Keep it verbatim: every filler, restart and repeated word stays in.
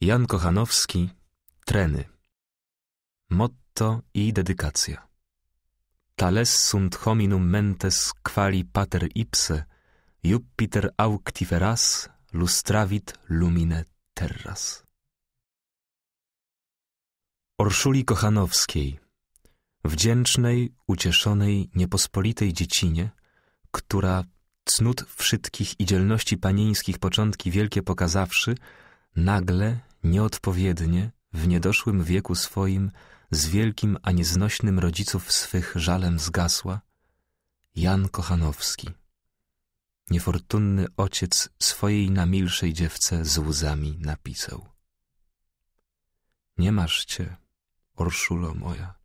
Jan Kochanowski, Treny. Motto i dedykacja. Tales sunt hominum mentes quali pater ipse, Jupiter auctiferas lustravit lumine terras. Orszuli Kochanowskiej, wdzięcznej, ucieszonej, niepospolitej dziecinie, która cnót wszystkich i dzielności panieńskich początki wielkie pokazawszy, nagle, nieodpowiednie, w niedoszłym wieku swoim, z wielkim, a nieznośnym rodziców swych żalem zgasła, Jan Kochanowski, niefortunny ojciec swojej namilszej dziewce z łzami napisał. Nie masz cię, Orszulo moja,